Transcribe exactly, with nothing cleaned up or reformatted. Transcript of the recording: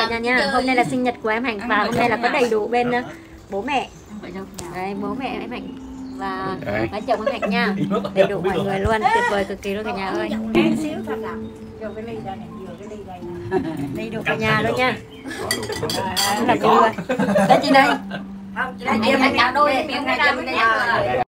cả nhà nha. Hôm nay là sinh nhật của em Hạnh và hôm nay là có đầy đủ bên uh, bố mẹ. Đây, bố mẹ em Hạnh và và chồng em Hạnh nha. Đầy đủ mọi người luôn, tuyệt vời cực kỳ luôn cả nhà ơi. Xíu thôi là vô cái ly đây này, vừa cái ly đây này. Đầy đủ cả nhà luôn nha. Là vui. Đây chị đây. Không, chị đây em phải cạo đôi miệng này ra bên đây.